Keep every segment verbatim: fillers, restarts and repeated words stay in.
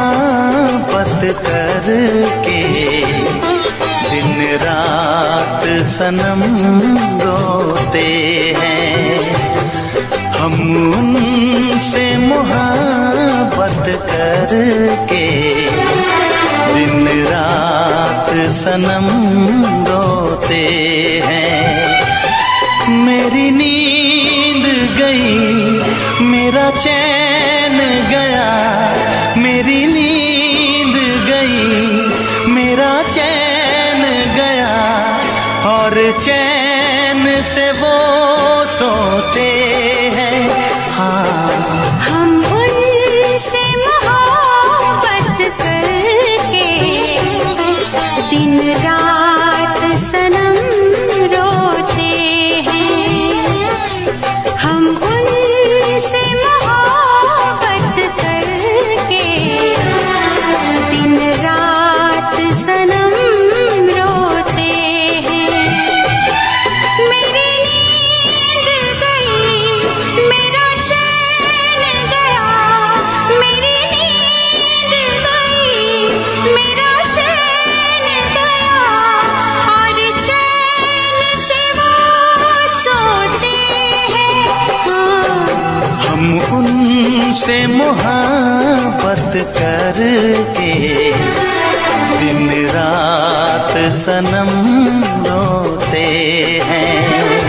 मोहब्बत करके दिन रात सनम रोते हैं। हम उनसे मोहब्बत करके दिन रात सनम रोते हैं। मेरी नींद गई, मेरा चैन गया, मेरी नींद गई, मेरा चैन गया, और चैन से वो सोते हैं। हाँ, हम उनसे मोहब्बत करके दिन रात सनम रोते हैं। हम उनसे मोहब्बत करके दिन रात सनम रोते हैं। मेरी नींद गई, मेरा चैन गया, मेरी नींद गई, मेरा चैन गया, और चैन से वो सोते हैं। हाँ, हम उनसे मोहब्बत करके दिन रात सनम रोते हैं।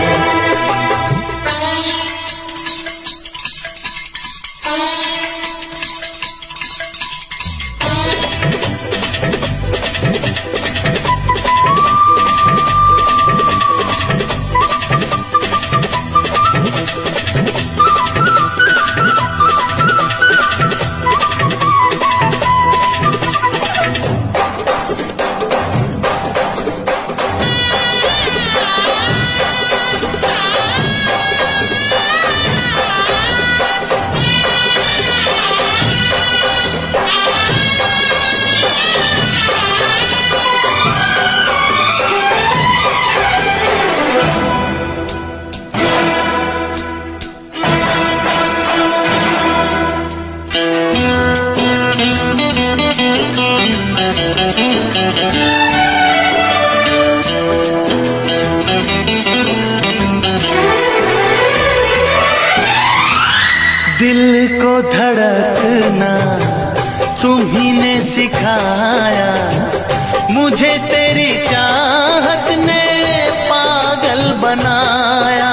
दिल को धड़कना तुम्ही ने सिखाया, मुझे तेरी चाहत ने पागल बनाया।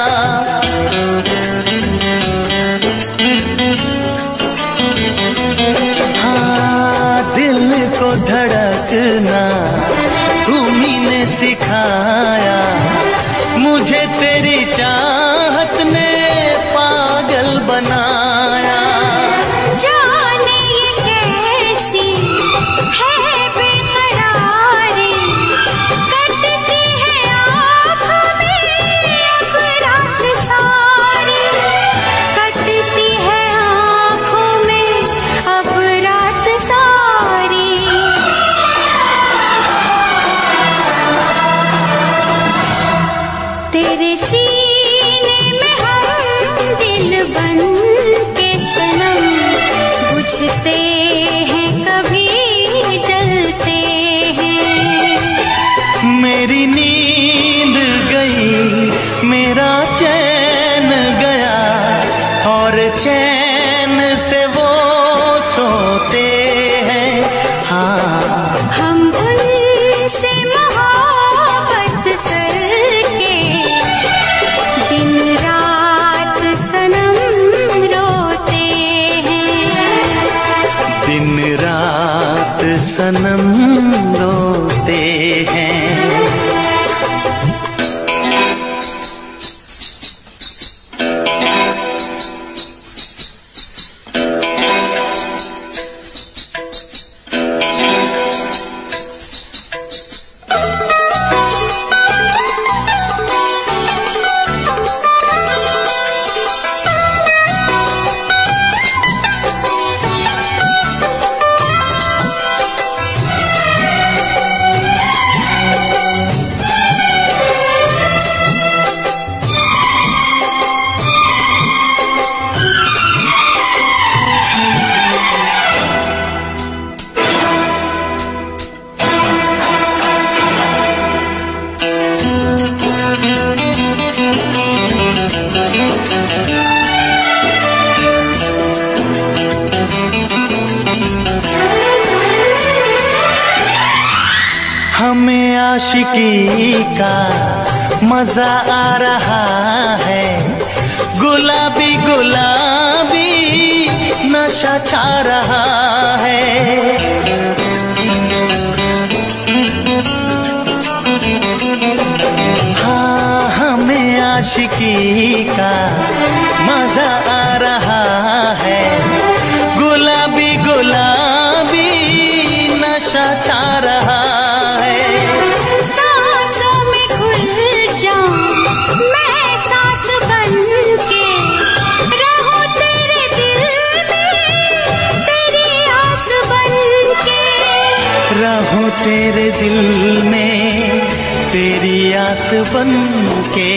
हाँ, दिल को धड़कना तुम्ही ने सिखाया, मुझे तेरी चाहत ने पागल बनाया। जाने ये कैसी है बेकरारी, कटती है आँखों में अब रात सारी, कटती है आँखों में अब रात सारी। तेरे सीने में हम दिल बन के सनम बुझते हैं, कभी जलते हैं। मेरी नींद गई, मेरा चैन गया, और चैन से वो सोते हैं। हाँ, हम उनसे मोहब्बत करके दिन रात सनम रोते हैं। दिन रात सनम रोते हैं। हमें आशिकी का मजा आ रहा है, गुलाबी गुलाबी नशा छा रहा है। हाँ, हमें आशिकी का मजा आ रहा है, गुलाबी गुलाबी नशा छा रहा है। सांसों में घुल जाऊं मैं सांस बन के, रहूं तेरे दिल में तेरी आस बन के, रहूं तेरे दिल में तेरी आस बन के।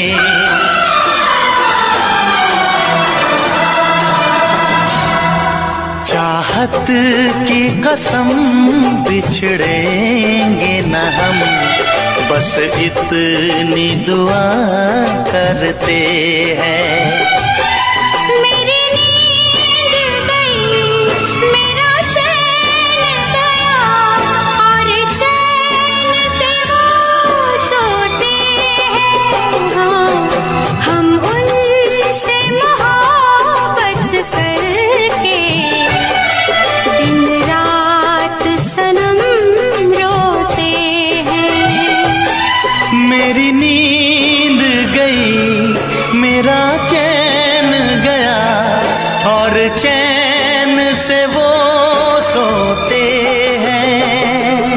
चाहत की कसम बिछड़ेंगे न हम, बस इतनी दुआ करते हैं। मेरी नींद गई, मेरा चैन गया, और चैन से वो सोते हैं। हाँ, हम उनसे मोहब्बत करके दिन रात सनम रोते हैं। मेरी नींद गई, मेरा चैन गया, और चैन से वो सोते हैं।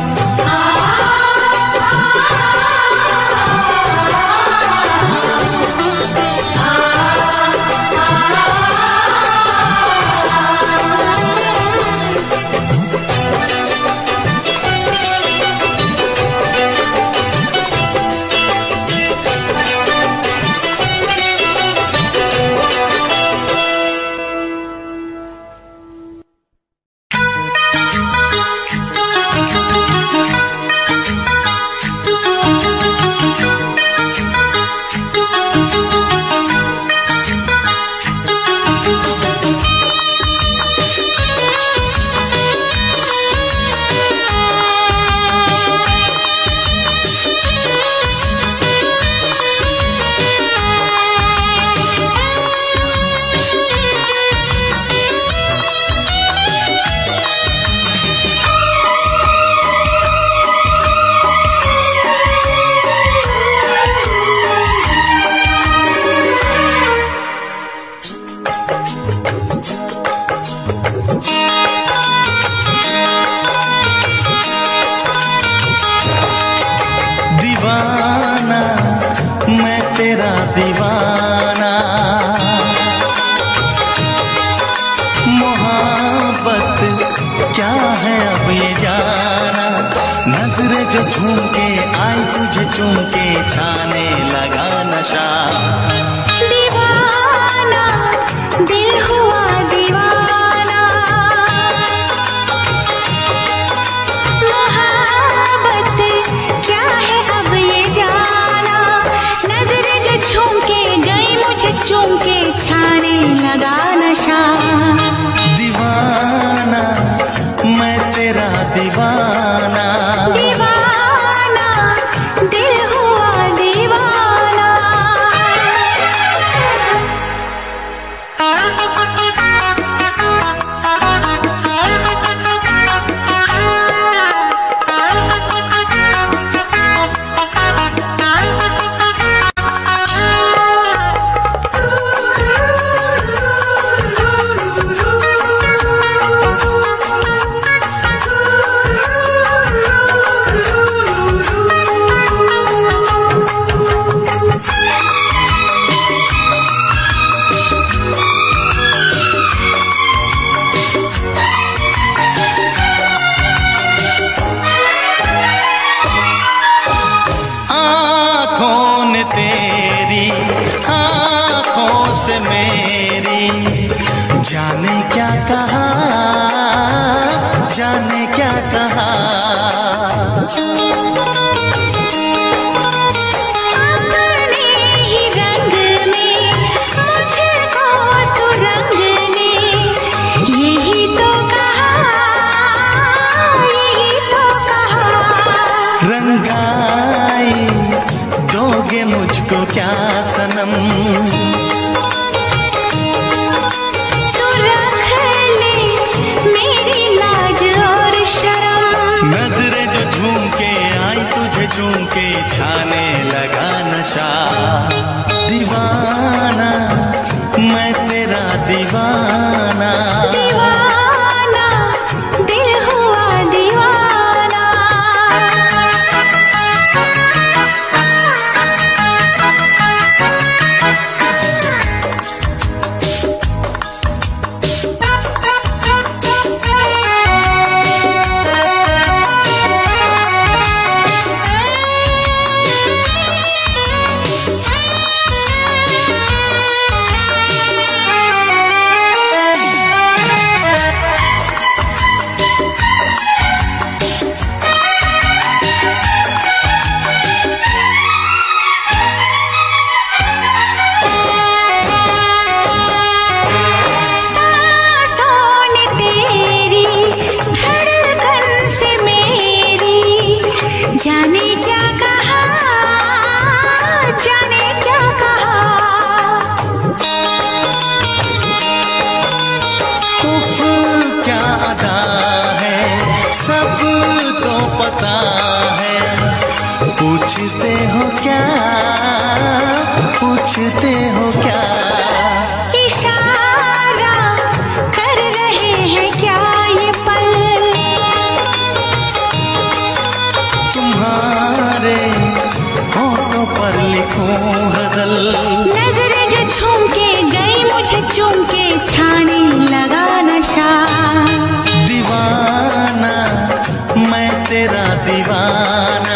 दीवाना मैं तेरा दीवाना, मोहब्बत क्या है अब ये जाना। नजरें जो झूम के आई तुझे चूम के, छाने लगा नशा। दीवाना दिल हुआ दीवाना, मोहब्बत क्या है अब ये जाना। नजरें जो झूम के गई मुझे चूम के, छाने लगा नशा। दीवाना मैं तेरा दीवाना, दीवाना दिल हुआ दीवाना। तेरी आँखों से मेरी जाने क्या कहा, जाने क्या कहा। अपने ही रंग में मुझको तो रंग ने, यही तो कहा, यही तो कहा। मुझको क्या सनम, तू रख ले मेरी लाज और शर्म। नजरें जो झूम के आई तुझे चूम के छाने लगा नशा। दीवाना मैं तेरा दीवाना, दीवाना दिल हुआ दीवाना। जाने क्या कहा, जाने क्या कहा। उफ क्या अदा है सबको पता है। पूछते हो क्या, पूछते हो क्या, इशारा कर रहे हैं क्या ये पल। तुम्हारे होठों पर लिखूं गजल। नजरें जो झूम के गई मुझे चूम के छाने लगा नशा। दीवाना मैं तेरा दीवाना,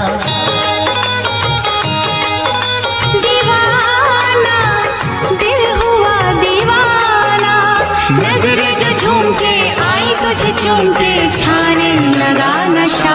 दीवाना दिल हुआ दीवाना। नजरें जो झूम के आई तुझे चूम के छाने लगा नशा।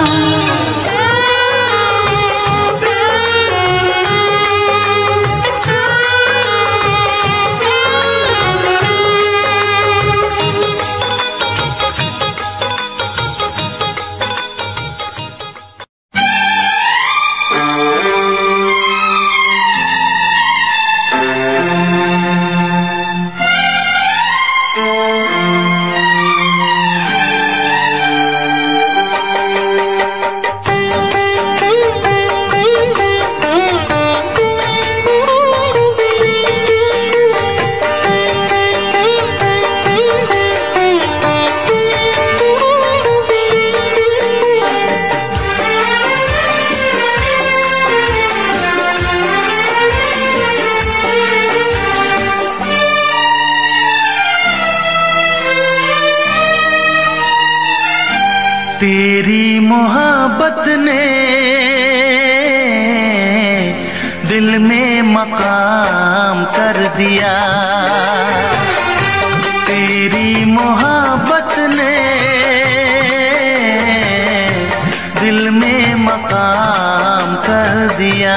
तेरी मोहब्बत ने दिल में मकाम कर दिया। तेरी मोहब्बत ने दिल में मकाम कर दिया।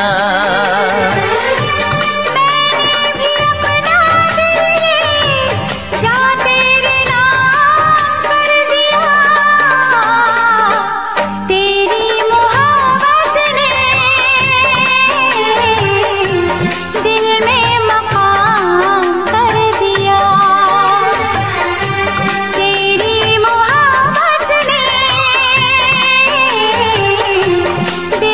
दिल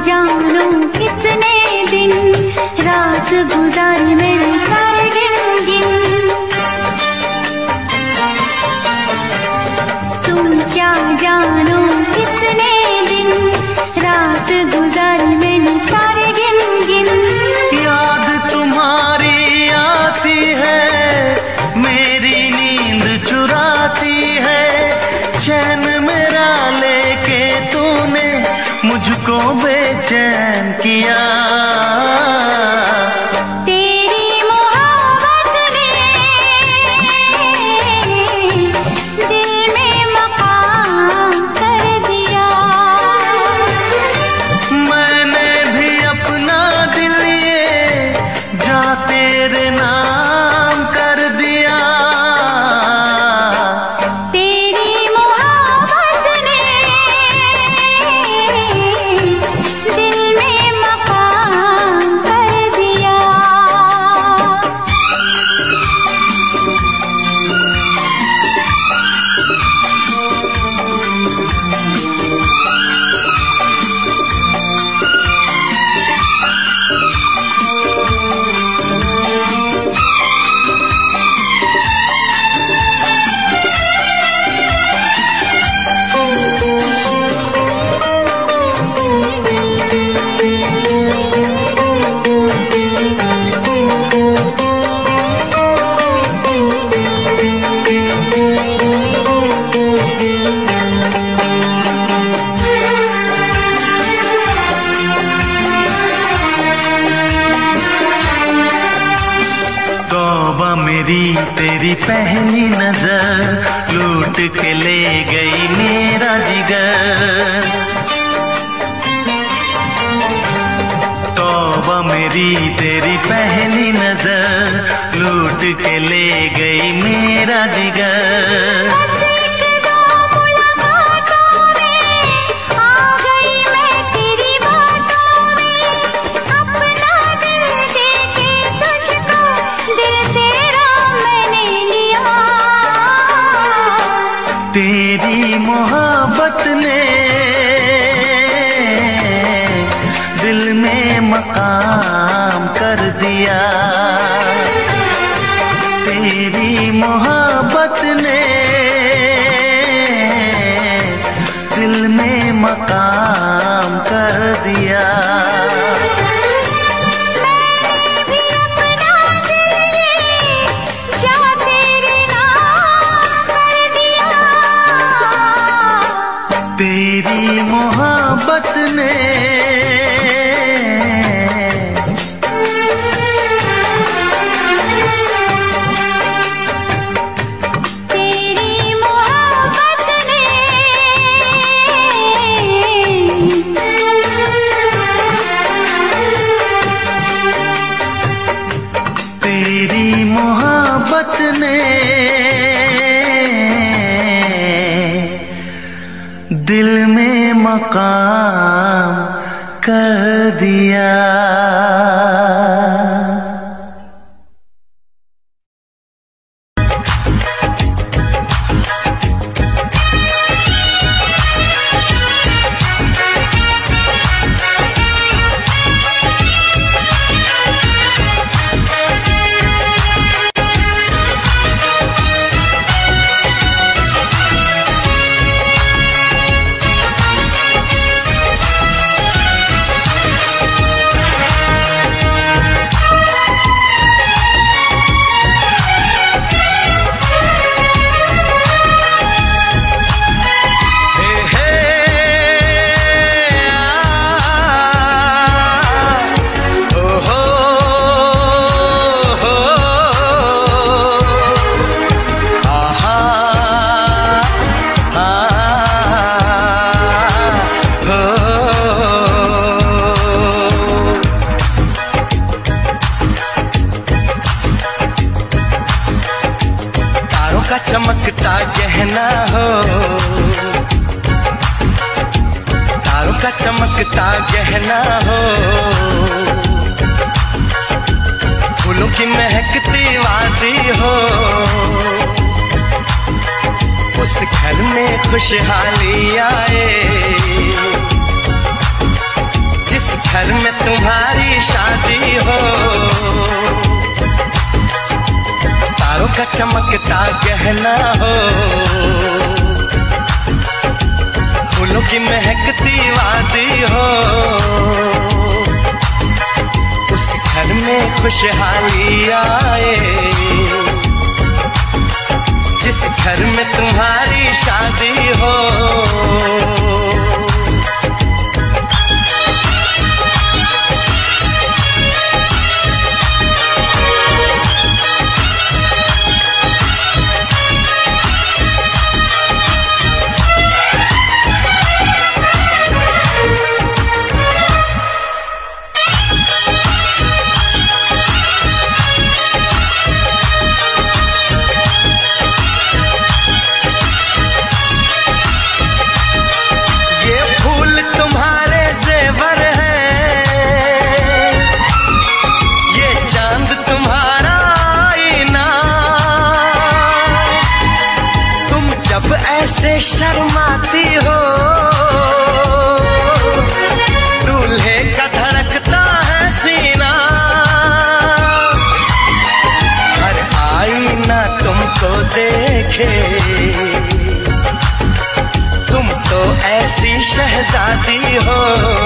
जानो कितने दिन रात गुजारी मेरे सारे गिन गिन। तुम क्या जानो कितने दिन रात गुजारी मैंने सारे गिन गिन। याद तुम्हारी आती है, मेरी नींद चुराती है, चैन मेरा लेके तूने मुझको बेचैन किया। तेरी मोहब्बत ने दिल में मकाम कर दिया। मैंने भी अपना दिल ये जा तेरे नाम कर दिया। तेरी मोहब्बत ने दिल में मकाम कर दिया। तौबा मेरी तेरी पहली नजर लूट के ले गई मेरा जिगर। तौबा मेरी तेरी पहली नजर लूट के ले गई मेरा जिगर। बस एक दो मुलाकातों में आ गई मैं तेरी बातों में। अपना दिल देके तुझको दिल तेरा मैंने लिया। तेरी मोहब्बत ने दिल में मकाम कर दिया। तेरी मोहब्बत ने दिल में मकाम कर दिया। मैंने भी अपना दिल ये जा तेरे नाम कर दिया। तेरी मोहब्बत ने तेरी मोहब्बत ने तेरी मोहब्बत ने दिल में मकाम कर दिया। चमकता गहना हो, तारों का चमकता गहना हो, फूलों की महकती वादी हो, उस घर में खुशहाली आए, जिस घर में तुम्हारी शादी हो, तारों का चमकता गहना हो, फूलों की महकती वादी हो, उस घर में खुशहाली आए, जिस घर में तुम्हारी शादी हो। ऐसे शर्माती हो, दूल्हे का धड़कता है सीना, हर आईना तुमको देखे, तुम तो ऐसी शहजादी हो,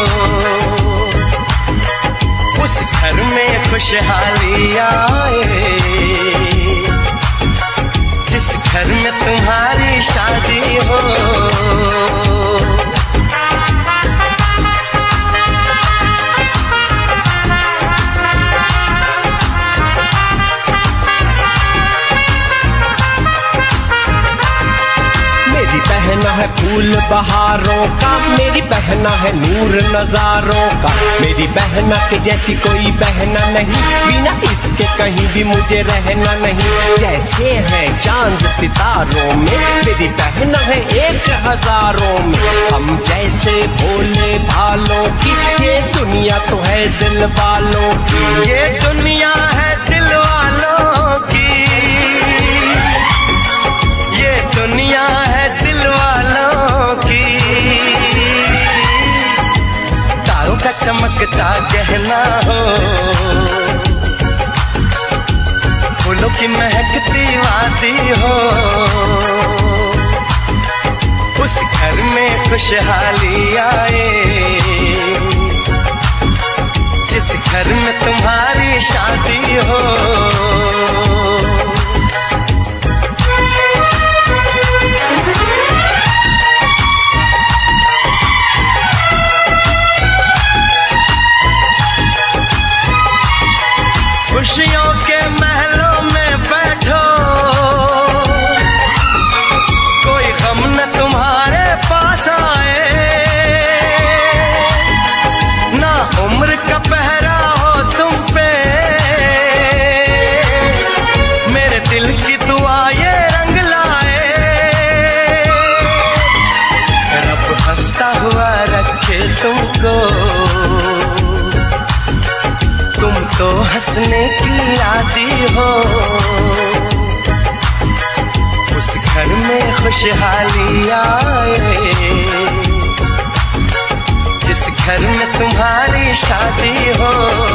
उस घर में खुशहाली आए, जिस घर में तुम्हारी शादी हो। मेरी बहना है फूल बहारों का, मेरी बहना है नूर नजारों का, मेरी बहना के जैसी कोई बहना नहीं, बिना इसके कहीं भी मुझे रहना नहीं। जैसे है चांद सितारों में, मेरी बहना है एक हजारों में, हम जैसे भोले भालों की, ये दुनिया तो है दिल वालों की, ये दुनिया है दिल वालों की, ये दुनिया है दिल वालों की। तारों का चमकता गहना हो, फूलों की महकती वादी हो, उस घर में खुशहाली आए, जिस घर में तुम्हारी शादी हो। खुशियों के महलों में बैठो, कोई गम न तुम्हारे पास आए, ना उम्र का पहरा हो तुम पे, मेरे दिल की दुआ ये रंग लाए, रब हंसता हुआ रखे तुमको, तुम तो हंसने की आदी हो, उस घर में खुशहाली आए, जिस घर में तुम्हारी शादी हो।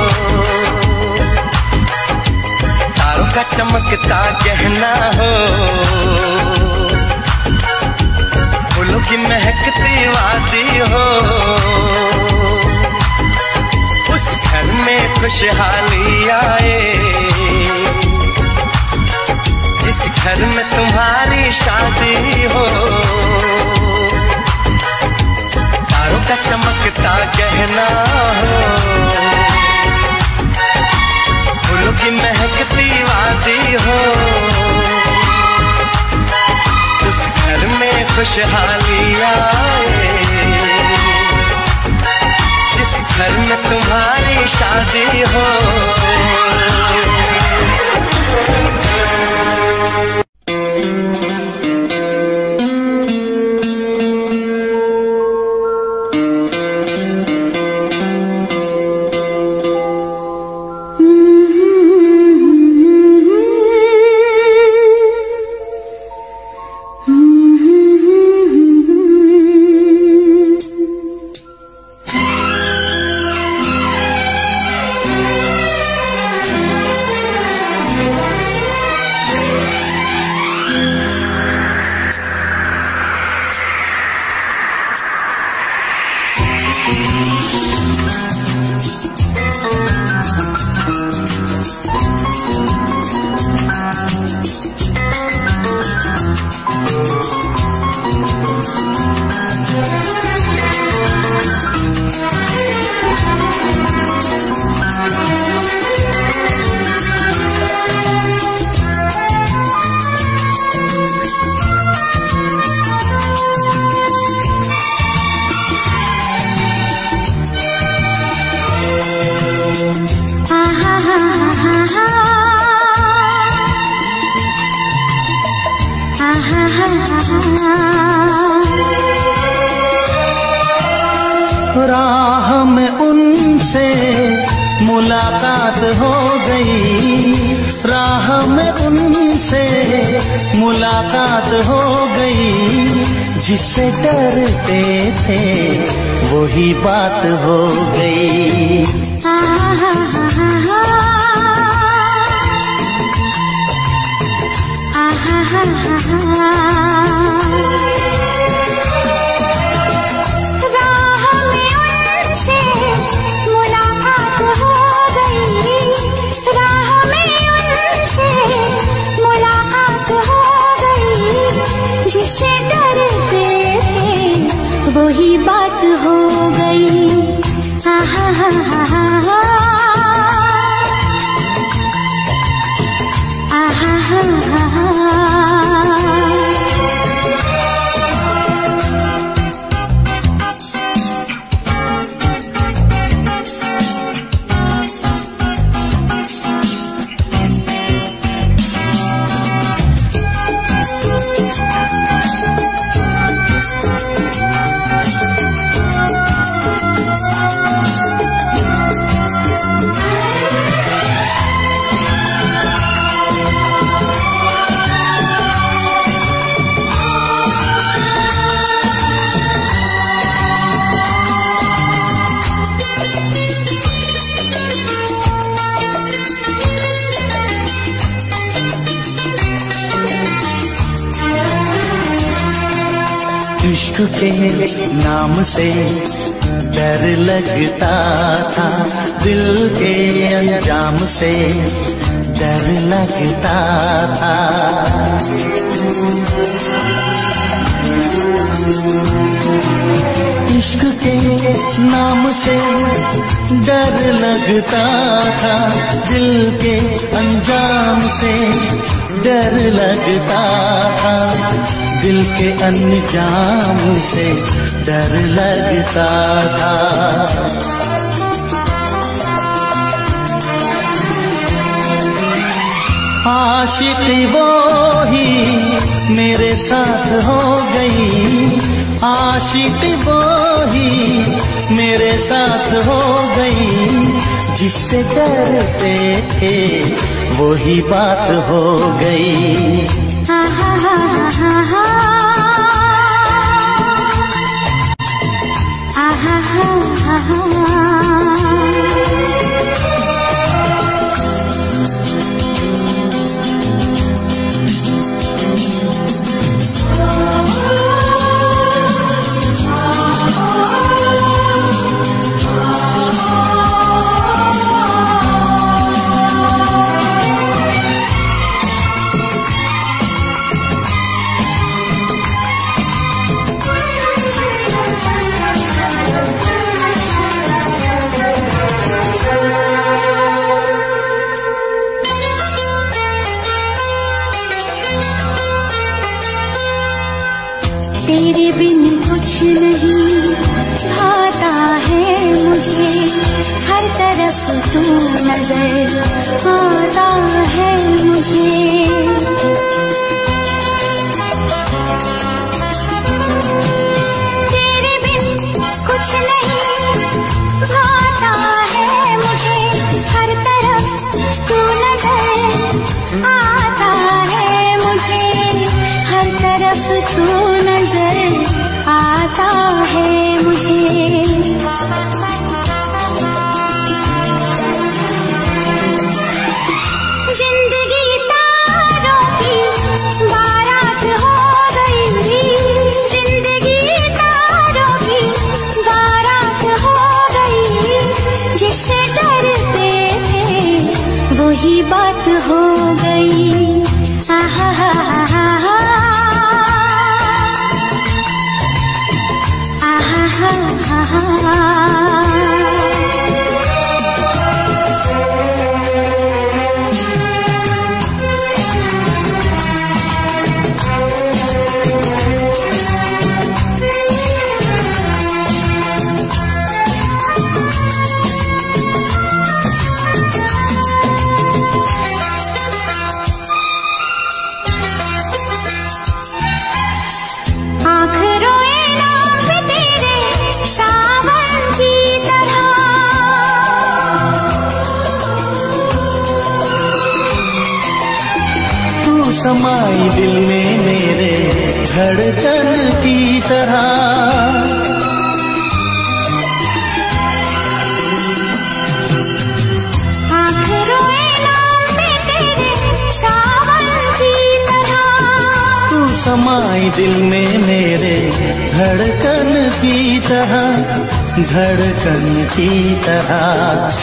तारों का चमकता गहना हो, फूलों की महकती वादी हो, उस घर में खुशहाली आए, जिस घर में तुम्हारी शादी हो। तारों का चमकता गहना हो, फूलों की महकती वादी हो, उस घर में खुशहाली आए, जिस घर में तुम्हारी शादी हो। राह में उनसे मुलाकात हो गई, राह में उनसे मुलाकात हो गई, जिससे डरते थे वही बात हो गई। वही बात हो गई। आहा हा हा हा आहा हा हा हा। इश्क के नाम से डर लगता था, दिल के अंजाम से डर लगता था। इश्क के नाम से डर लगता था, दिल के अंजाम से डर लगता था, दिल के अंजाम से डर लगता था। आशिक़ी वो ही मेरे साथ हो गई, आशिक़ी वो ही मेरे साथ हो गई, जिससे डरते थे वही बात हो गई। आहा हा हा हा आहा हा हा हा। तेरे बिन कुछ नहीं भाता है मुझे, हर तरफ तू नजर आता है मुझे। तेरे बिन कुछ नहीं भाता है मुझे, हर तरफ तू नजर आता है मुझे, हर तरफ तू नजर आता है मुझे। जिंदगी तारों की बारात हो गई, जिंदगी तारों की बारात हो गई, जिससे डरते थे वही बात हो गई। आहा हा हा हा आहा समाई दिल में मेरे धड़कन की तरह। आँख रोए नाम पे तेरे सावन की तरह। तू समाई दिल में मेरे धड़कन की तरह, धड़कन की तरह।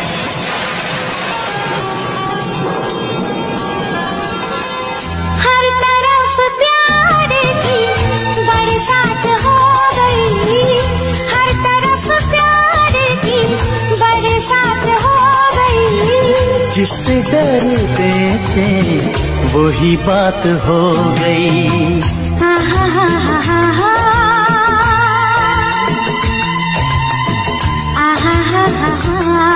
जिससे डरते थे वही बात हो गई। हा हा हा हा हा हा हा हा हा।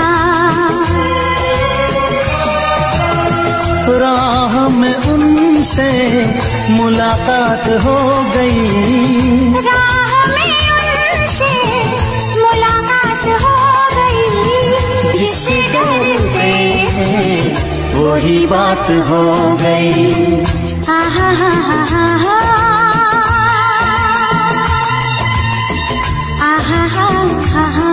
राह में उनसे मुलाकात हो गई। राह में उनसे मुलाकात हो गई। जिससे डरते वही बात हो गई। आहा हा हा हा हा आहा हा हा हा।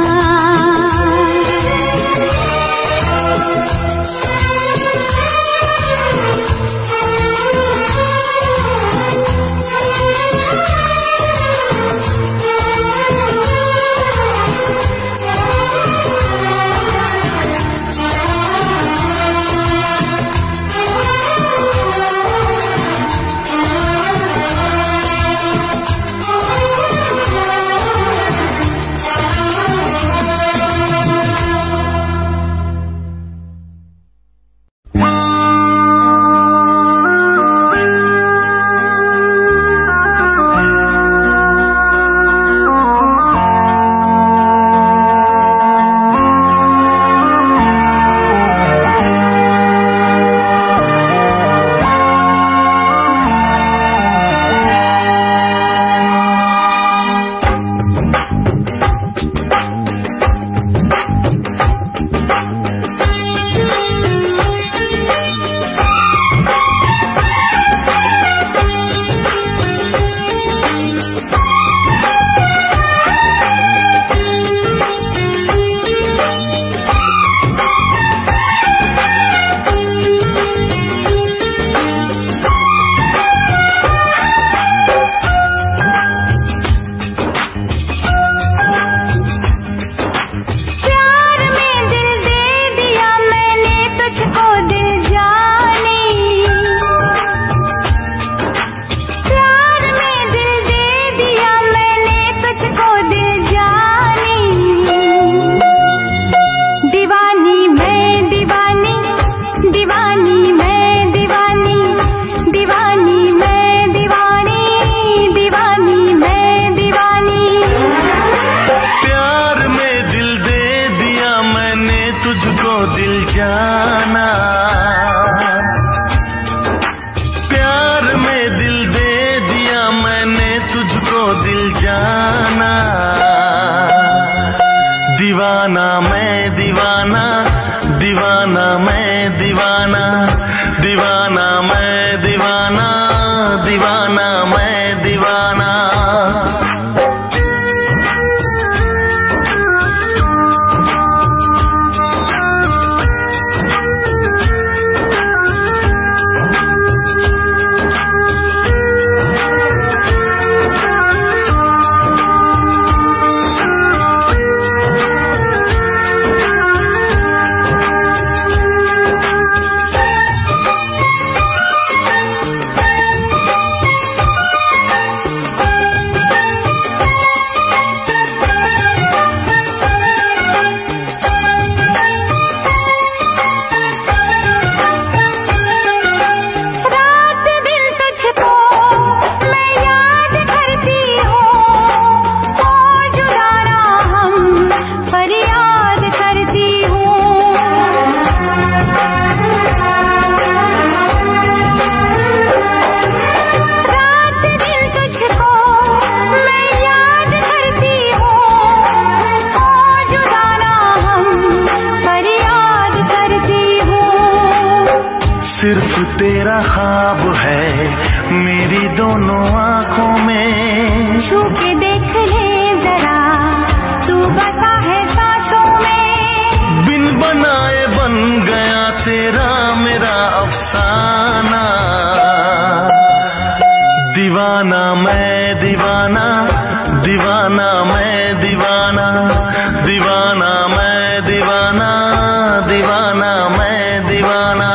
सिर्फ तेरा ख्वाब है मेरी दोनों आंखों में। छू के देख ले जरा, तू बसा है सांसों में। बिन बनाए बन गया तेरा मेरा अफसाना। दीवाना मैं दीवाना, दीवाना मैं दीवाना, दीवाना मैं दीवाना, दीवाना मैं दीवाना।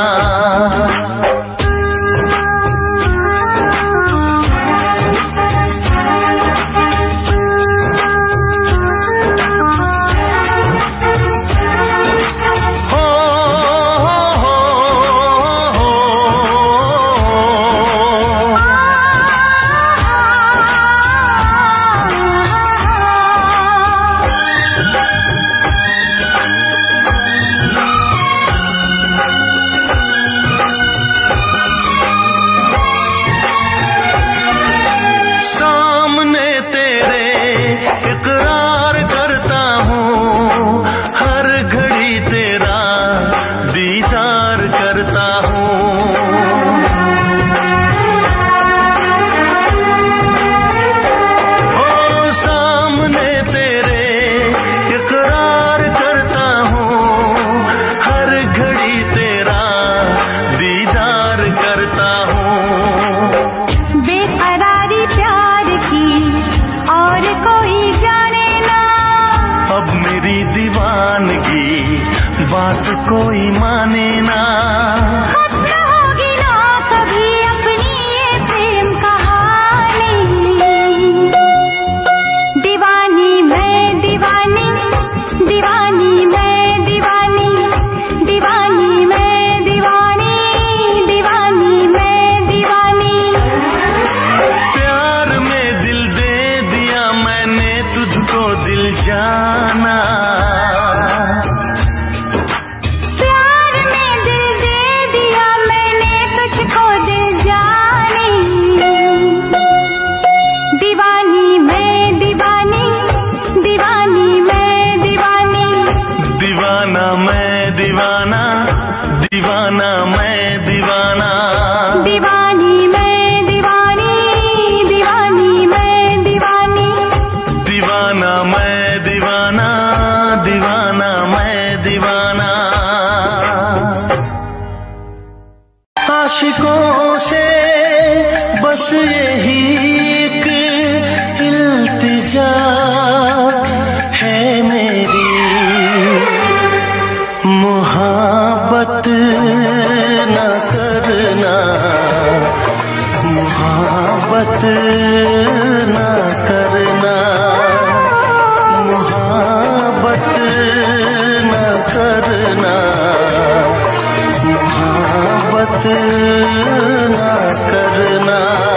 बात कोई माने ना, खत्म होगी ना कभी अपनी ये प्रेम कहानी। दीवानी मैं दीवानी, दीवानी मैं दीवानी, दीवानी मैं दीवानी, दीवानी मैं दीवानी। प्यार में दिल दे दिया मैंने तुझको दिल जाना। दीवाना मैं दीवाना, दीवानी मैं दीवानी, दीवानी मैं दीवानी, दीवाना मैं दीवाना, दीवाना मैं दीवाना। आशिकों से बस यही एक इल्तिजा है मेरी, मोहब्बत न करना, मोहब्बत न करना, मोहब्बत न करना, मोहब्बत न करना।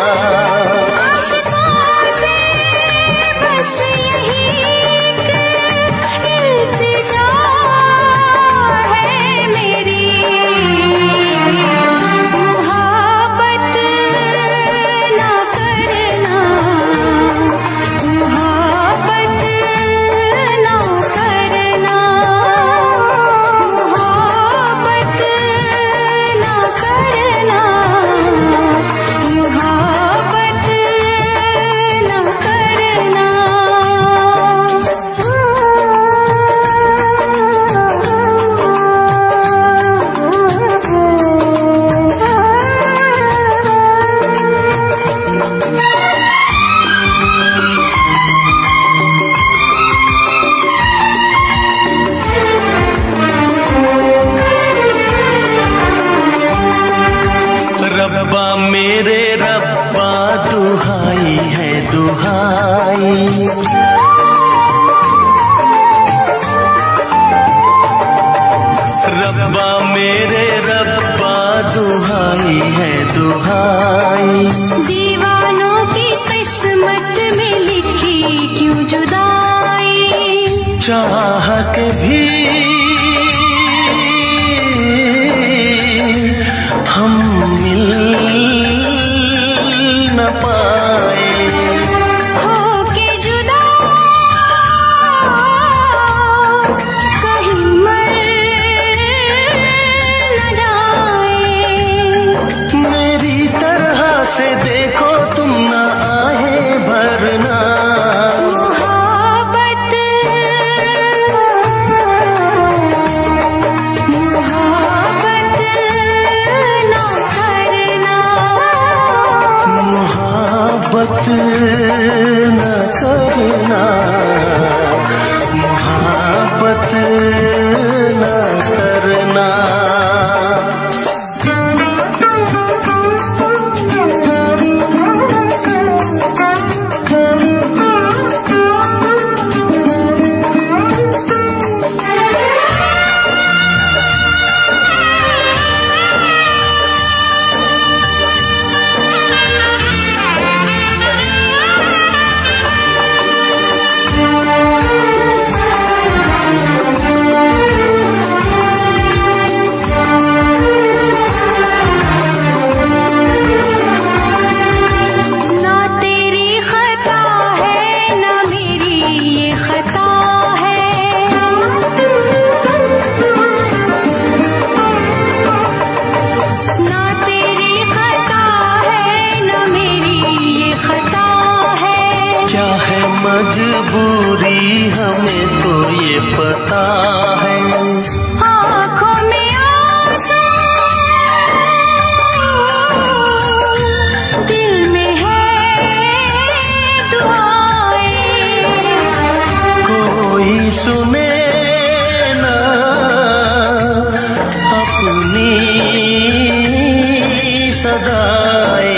रब्बा मेरे रब्बा दुहाई है दुहाई, रब्बा मेरे रब्बा दुहाई है दुहाई। दीवानों की किस्मत में लिखी क्यों जुदाई, चाह के भी हम मिल न पाए, होके जुदा कहीं मर न जाए। मेरी तरह से दे मोहब्बत न करना, मोहब्बत न करना। मजबूरी हमें तो ये पता है, आँखों में आंसू दिल में है दुआएं, कोई सुने ना अपनी सदाएं।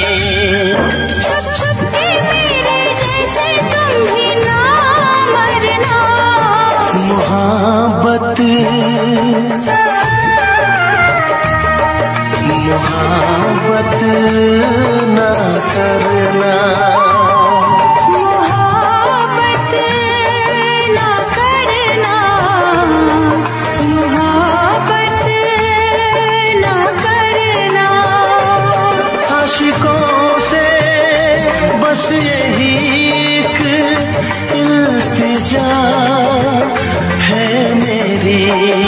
मोहब्बत मोहब्बत न करना, मोहब्बत न करना, मोहब्बत न करना। आशिकों से बस यही एक इल्तिजा है मेरी,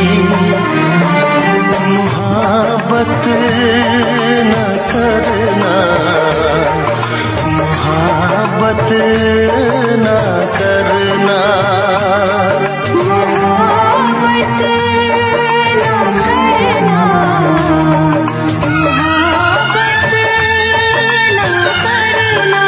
मोहब्बत न करना, मोहब्बत न करना, मोहब्बत न करना, मोहब्बत न करना।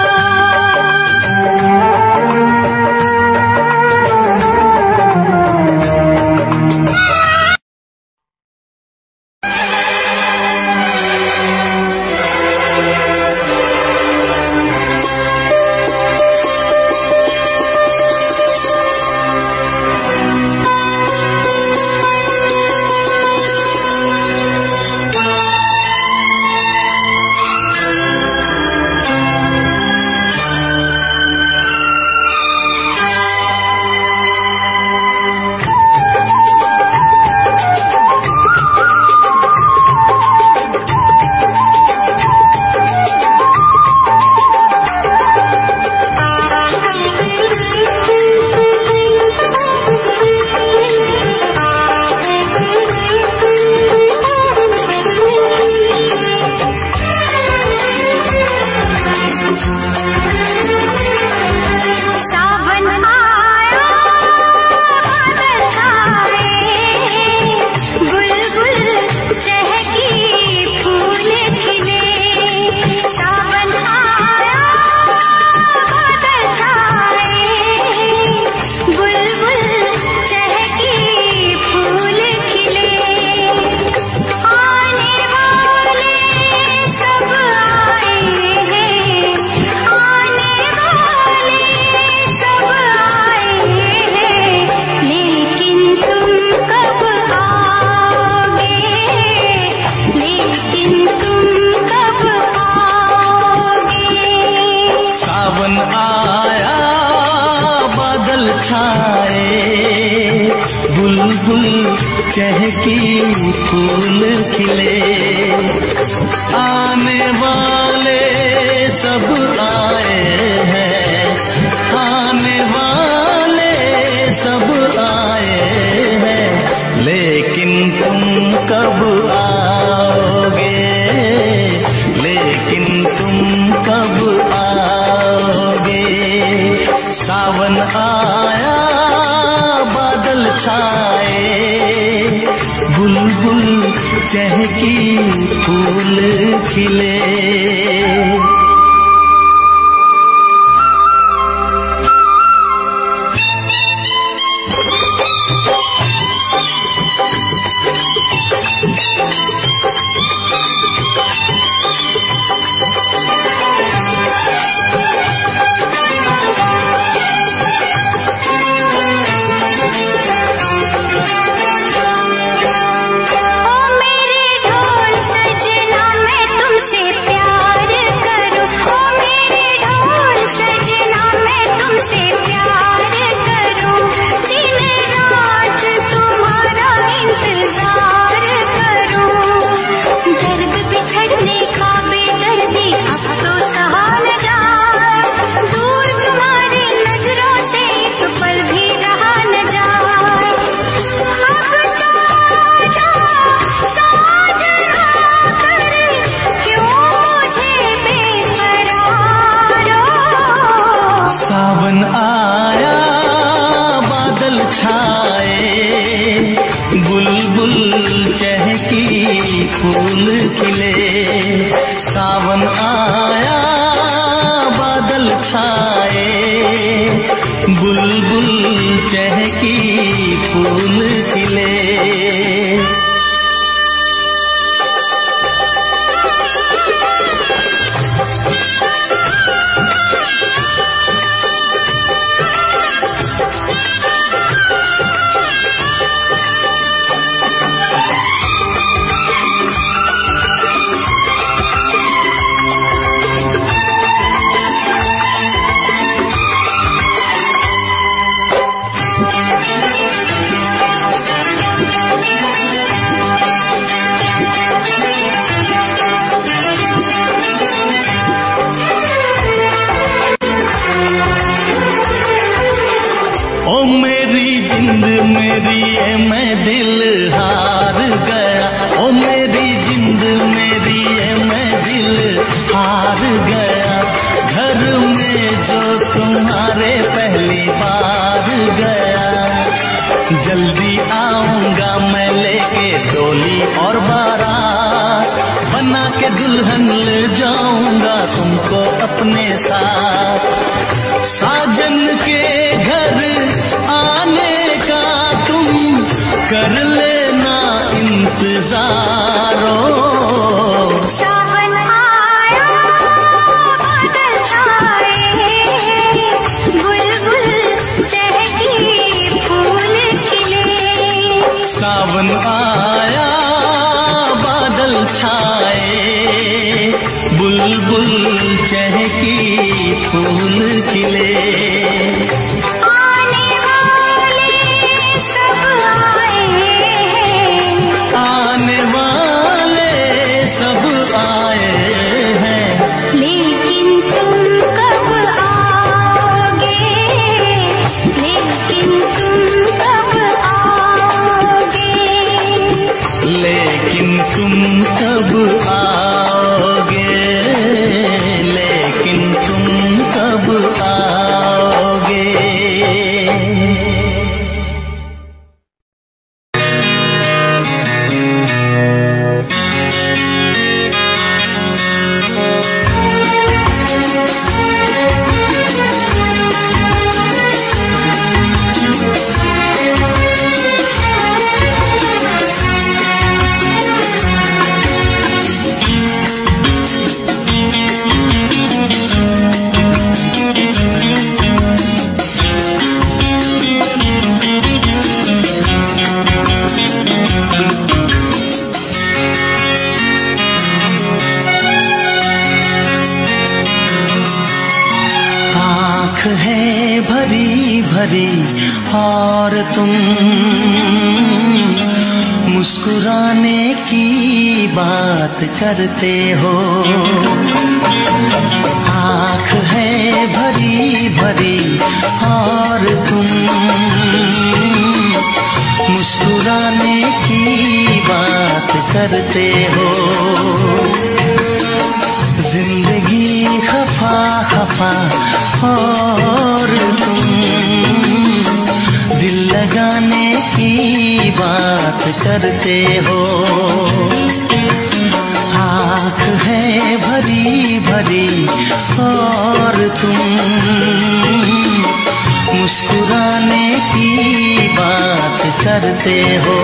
चहकी फूल खिले, आने वाले सब आए हैं, आने वाले सब आए हैं, लेकिन तुम कब आओगे, लेकिन तुम कब आओगे। सावन आया बादल छाए, बुलबुल चहकी फूल खिले। फूल खिले। ओ मेरी जिंद मेरी ये मैं दिल हार गया, ओ मेरी जिंद मेरी ये मैं दिल हार गया। घर में जो तुम्हारे पहली बार गया, जल्दी आऊंगा मैं लेके डोली और बारात, बना के दुल्हन ले जाऊंगा तुमको अपने साथ। साजन के घर आने का तुम कर लेना इंतजारो। सावन आया बादल छाए, बुलबुल चहकी फूल खिले। सावन आया बादल छाए, बुलबुल चहकी फूल खिले। आने वाले सब आए हैं, आने वाले सब आए हैं, लेकिन तुम कब आओगे, लेकिन तुम कब आओगे, लेकिन तुम कब आओगे, लेकिन तुम कब आओगे। है भरी भरी और तुम मुस्कुराने की बात करते हो। आँख है भरी भरी और तुम मुस्कुराने की बात करते हो। जिंदगी खफा खफा और तुम दिल लगाने की बात करते हो। आँख है भरी भरी और तुम मुस्कुराने की बात करते हो।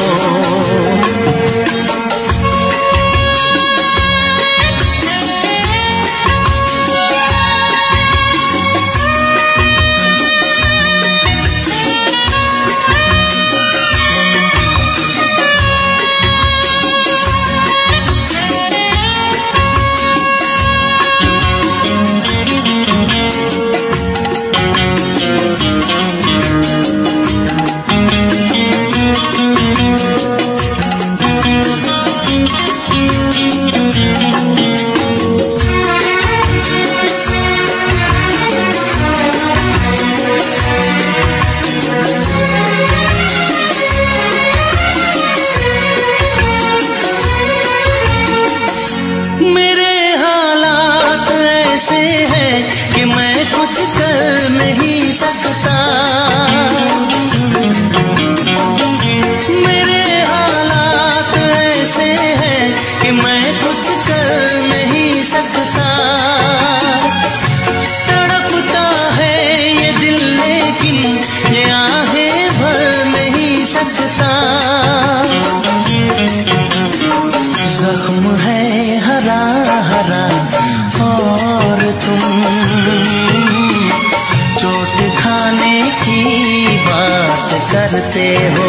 हो।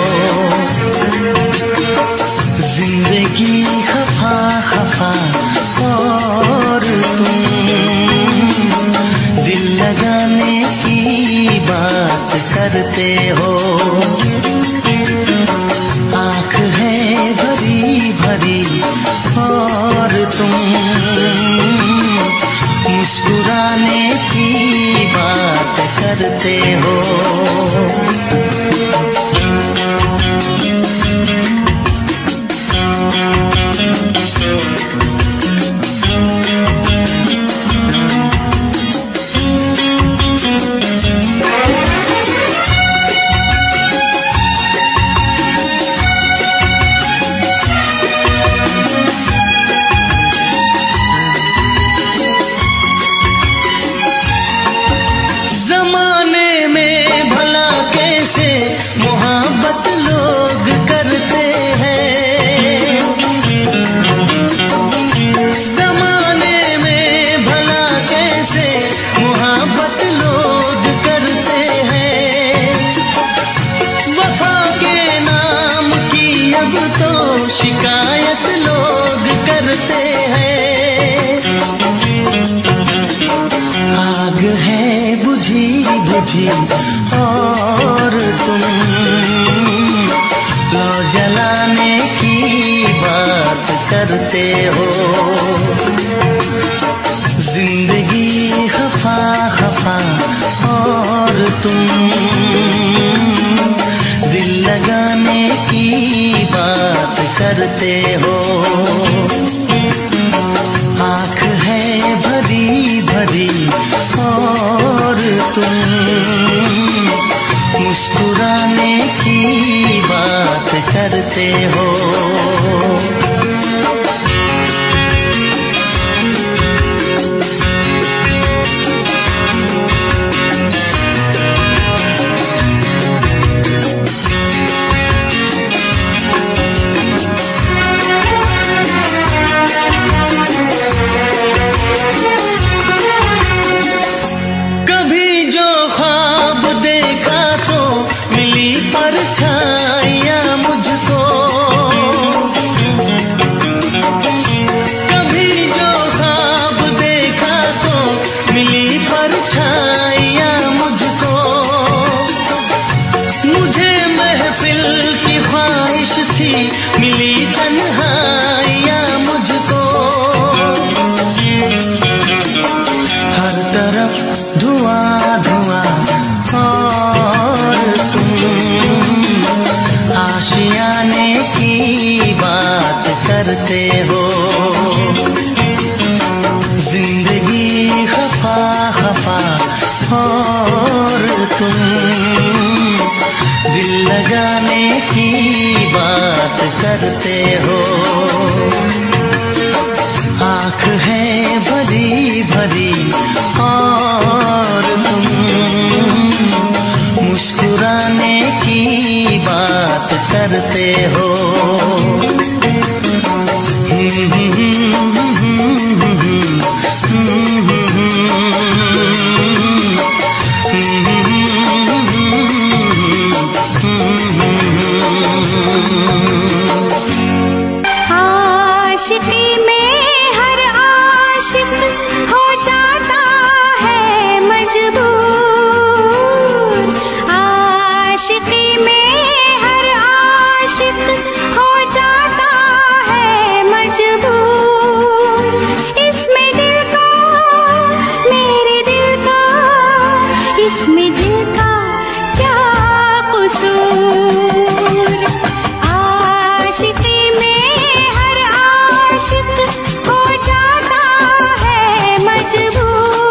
जिंदगी खफा खफा और तुम दिल लगाने की बात करते हो। आँख है भरी भरी और तुम मुस्कुराने की बात करते हो। जमाने में भला कैसे मोहब्बत लोग करते हैं। जमाने में भला कैसे मोहब्बत लोग करते हैं। वफा के नाम की अब तो शिकायत लोग करते हैं। आग है बुझी बुझी और तुम लो जलाने की बात करते हो। जिंदगी खफा खफा और तुम दिल लगाने की बात करते हो। आँख है भरी भरी और तुम मुस्कुराने की बात करते हो। परछाइयाँ मुझको कभी जो ख्वाब देखा तो मिली परछाइयाँ मुझको। मुझे महफिल की ख्वाहिश थी मिली तन्हाइयाँ मुझको। हर तरफ धुआं धुआं और तुम आशियाने की बात करते हो। जिंदगी खफा खफा और तुम दिल लगाने की बात करते हो। आँख है भरी भरी और तुम मुस्कुराने की बात करते हो। आशिकी में हर आशिक हो जाता है मजबूर। आशिकी में हर आशिक हो जाता है मजबूर। इसमें दिल का मेरे दिल का इसमें दिल का क्या कसूर। आशिकी में हर आशिक हो जाता है मजबूर।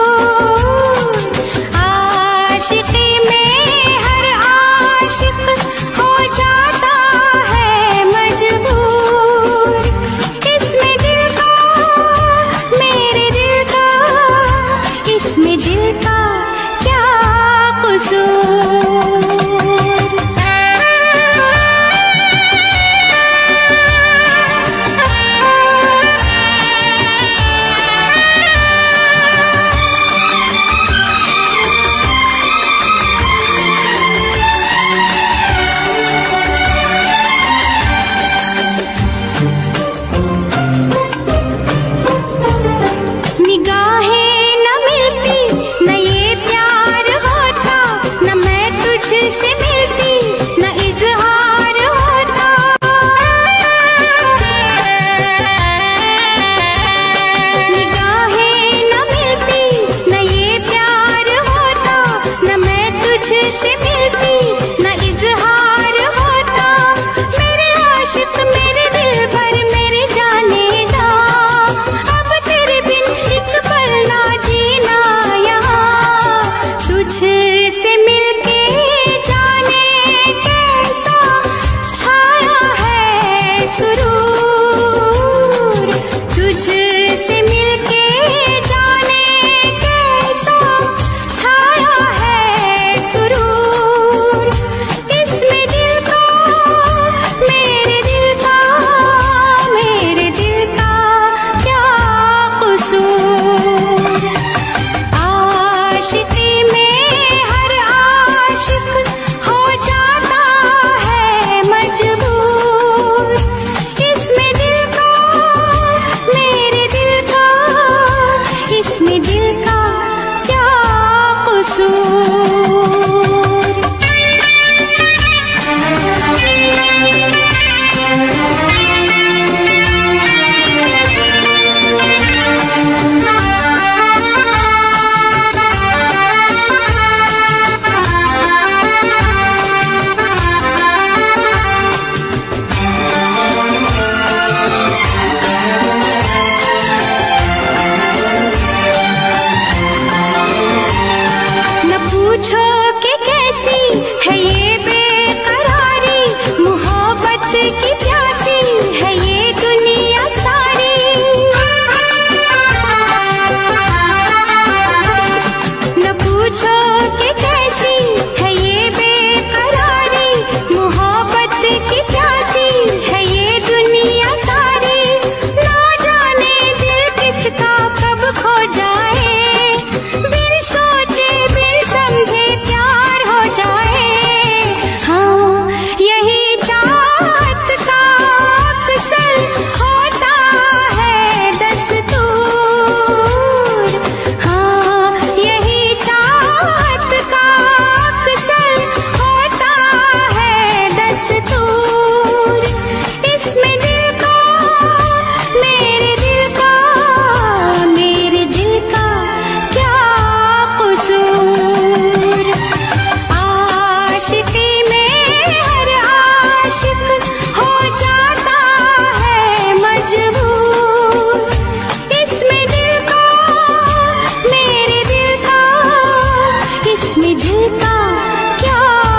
आशिकी में हर आशिक हो जाता है मजबूर। इसमें दिल का मेरे दिल का इसमें दिल का क्या कसूर। पूछो कि कैसी है ये बेकरारी, मोहब्बत की प्यासी है ये दुनिया सारी। न पूछो कि कैसी है ये बेकरारी, मोहब्बत की प्यासी है ये दुनिया सारी। ना जाने दिल किसका कब खो जाए, बिन सोचे बिन समझे प्यार हो जाए। हाँ, यही चाहत का अक्सर होता है दस्तूर। हाँ, यही चाहत का अक्सर होता है दस्तूर। इसमें दिल का, मेरे दिल का, मेरे दिल का क्या कसूर। आशिकी में हर आशिक हो जाता है मजबूर। इसमें दिल का, मेरे दिल का, इसमें दिल का क्या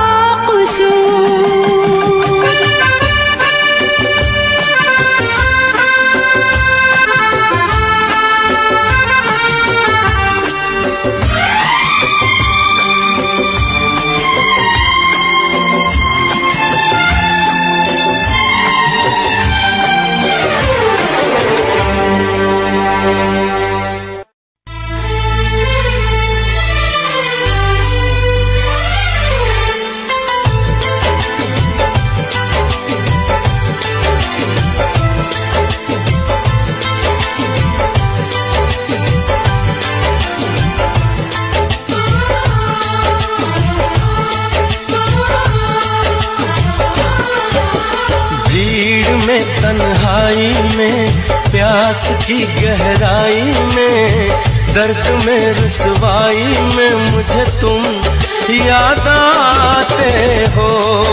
तन्हाई में, प्यास की गहराई में, दर्द में रुसवाई में मुझे तुम याद आते हो,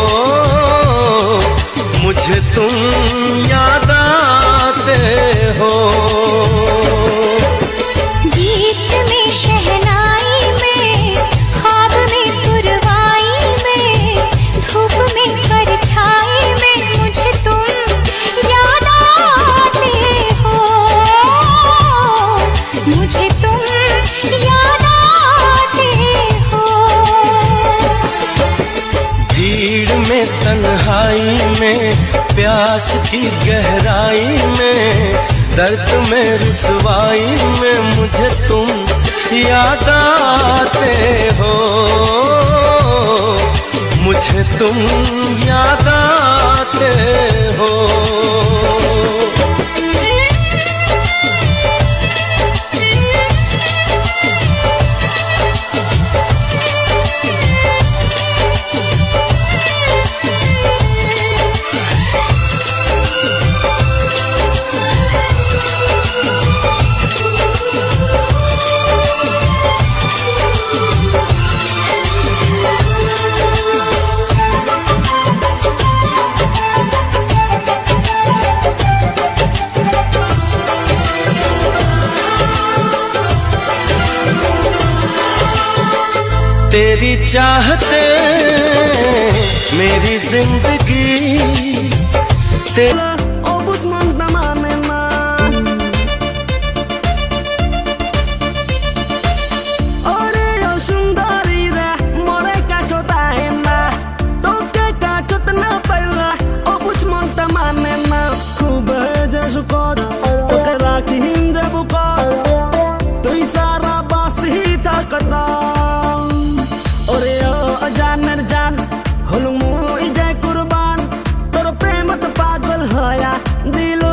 मुझे तुम याद आते हो। गीत में शहनाई में, ख्वाब में पुरवाई में, धूप में परछाई में मुझे तुम याद आते हो, मुझे तुम याद आते हो। भीड़ में तन्हाई में, प्यास की गहराई में, दर्द में रुसवाई में मुझे तुम याद आते हो, मुझे तुम याद आते हो। तेरी चाहते मेरी जिंदगी तेरा दिल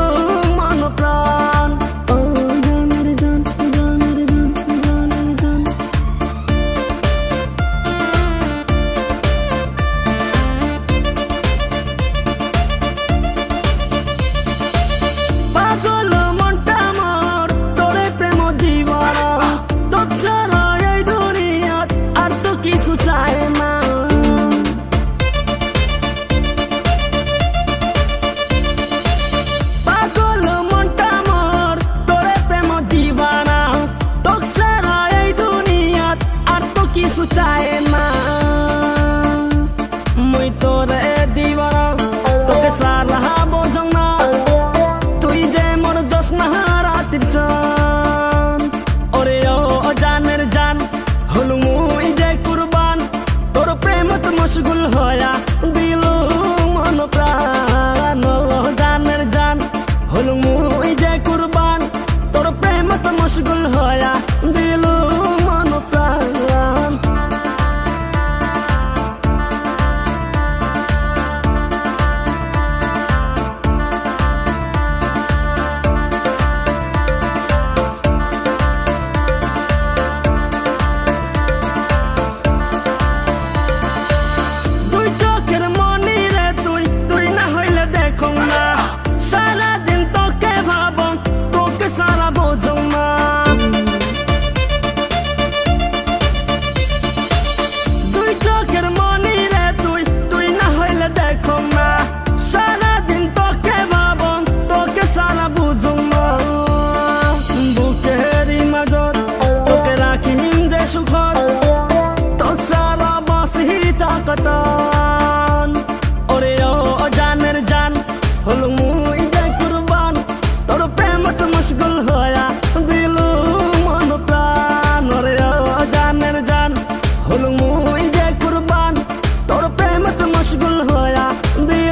पटान ओरे ओ जानेर जान हलो मुई जाय कुर्बान तोर प्रेमत मशगुल होया दिलु मन प्राण ओरे ओ जानेर जान हलो मुई जाय कुर्बान तोर प्रेमत मशगुल होया दिल